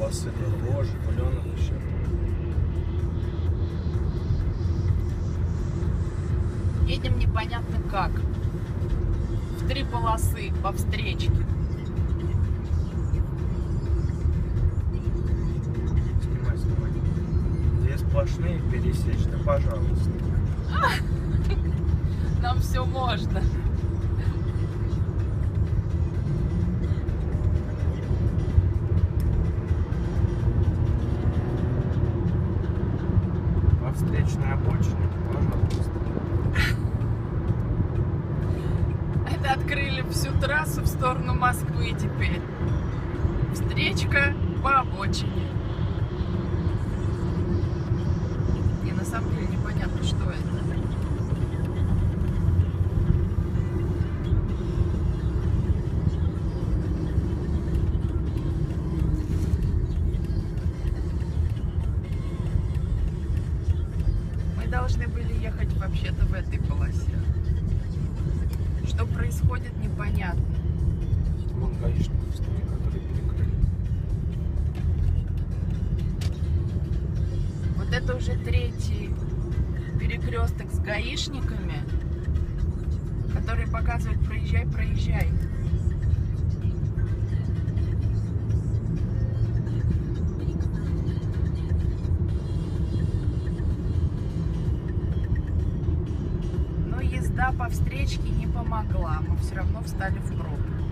полосы дороже, паленых еще. Едем непонятно как. В 3 полосы по встречке. Снимай. 2 сплошные пересечь, да пожалуйста. Нам все можно. По встречной обочине, пожалуйста. Это открыли всю трассу в сторону Москвы теперь. Встречка по обочине. И на самом деле непонятно, что это. Мы должны были ехать вообще-то в этой полосе. Что происходит, непонятно. Вон гаишников стоит, которые перекрыли. Вот это уже 3-й перекресток с гаишниками, которые показывают: проезжай, проезжай. Но езда по встречке не помогла. Мы все равно встали в пробку.